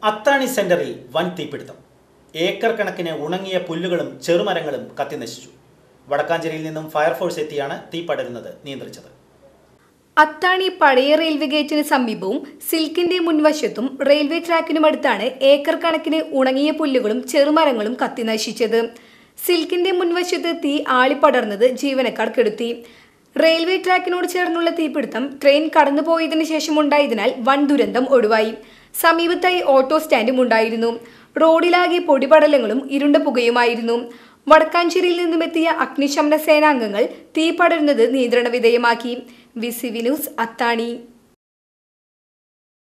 അത്താണി സെന്ററിൽ വൻ തീപിടുത്തം. ഏക്കർ കണക്കിന് ഉണങ്ങിയ പുല്ലുകളും ചെറുമരങ്ങളും കത്തിനശിച്ചു. വടക്കാഞ്ചേരിയിൽ നിന്നും ഫയർഫോഴ്സ് എത്തിയാണ് തീ പടരുന്നത് നിയന്ത്രിച്ചത്. അത്താണി പഴയ റെയിൽവേ ഗേറ്റിന് സമീപവും സിൽക്കിന്റെ മുൻവശത്തും റെയിൽവേ ട്രാക്കിനുമടുത്താണ് ഏക്കർ കണക്കിന് ഉണങ്ങിയ പുല്ലുകളും ചെറുമരങ്ങളും കത്തിനശിച്ചത്. സിൽക്കിന്റെ മുൻവശത്ത് തീ ആളിപ്പടർന്നത് ജീവനക്കാർ കെടുത്തി. റെയിൽവേ ട്രാക്കിനോട് ചേർന്നുള്ള തീപിടുത്തം ട്രെയിൻ കടന്നുപോയതിനു ശേഷം ഉണ്ടായതിനാൽ വൻ ദുരന്തം ഒഴിവായി. സമീപത്തായി ഓട്ടോ സ്റ്റാൻഡും ഉണ്ടായിരുന്നു. റോഡിലാകെ പൊടിപടലങ്ങളും ഇരുണ്ട പുകയുമായിരുന്നു. വടക്കാഞ്ചേരിയിൽ നിന്നുമെത്തിയ അഗ്നിശമന സേനാംഗങ്ങൾ തീ പടരുന്നത് നിയന്ത്രണ വിധേയമാക്കി. VCV ന്യൂസ്, അത്താണി.